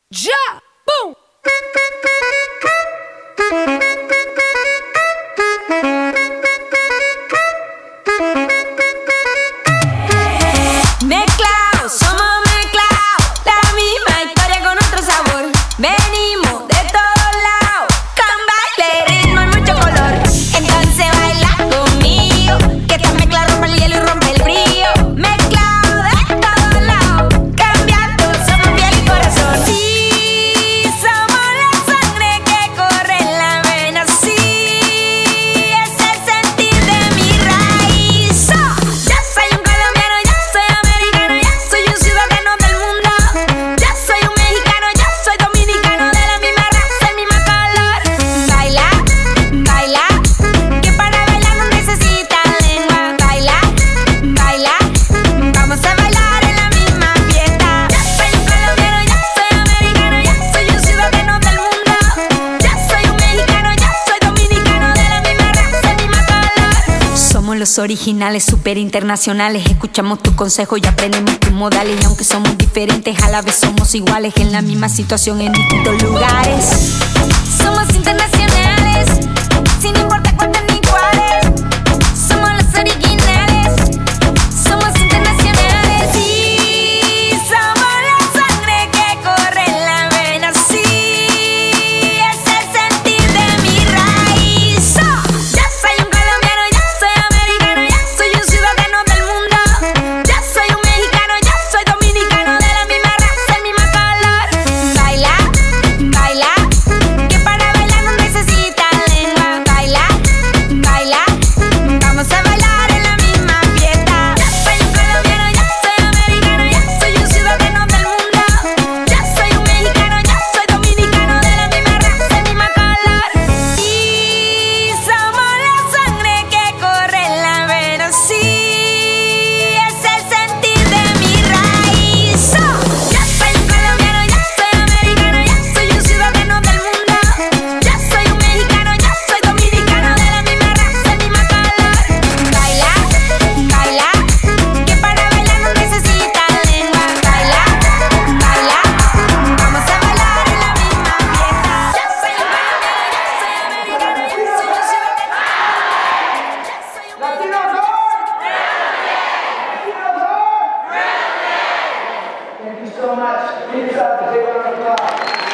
Ya, boom. Mezclados, somos mezclados, la misma historia con otro sabor. Venimos de todos lados, con baile, ritmo y mucho color. Entonces baila conmigo, que esta mezcla rompe el hielo y rompe el frío. Mezclado de todos lados, cambiando, somos piel y corazón. Sí, somos la sangre que corre en la vena. Sí, es el sentir de mi raíz. Yo soy un colombiano, yo soy americano, yo soy un ciudadano del mundo. Yo soy un mexicano, yo soy dominicano, de la misma raza, el mismo color. Baila, baila, que para bailar no necesita lengua. Baila, baila, vamos a bailar en la misma fiesta. Yo soy un colombiano, yo soy americano, yo soy un ciudadano del mundo. Yo soy un mexicano, yo soy dominicano, de la misma raza, el mismo color. Somos los originales, super internacionales. Escuchamos tus consejos y aprendemos tus modales. Y aunque somos diferentes, a la vez somos iguales. En la misma situación, en distintos lugares. Somos internacionales, sin importar cuántos ni cuáles. Somos los originales, somos internacionales. Sí, somos la sangre que corre en la vena. Sí, es el sentir de mi raíz. Yo soy un colombiano, yo soy americano, yo soy un ciudadano del mundo. Yo soy un mexicano, yo soy dominicano, de la misma raza, el mismo color. Baila, baila, que para bailar no necesita lengua. Baila, baila, vamos a bailar en la misma fiesta. Yo soy un colombiano, yo soy americano, yo soy un ciudadano del mundo. Yo soy un mexicano, yo soy dominicano, de la misma raza, el mismo color. Y somos la sangre que corre en la vena. Sí, es el sentir de mi raíz. Yo soy un colombiano, yo soy americano, yo soy un ciudadano del mundo. Yo soy un mexicano, yo soy dominicano, de la misma raza, el mismo color. Baila, baila, que para bailar no necesita lengua. Baila, baila, vamos a bailar en la misma fiesta. Yo soy un colombiano, yo soy americano, yo soy un ciudadano. Yo soy un Latinos are ready. Thank you so much. Give yourself a big round of applause.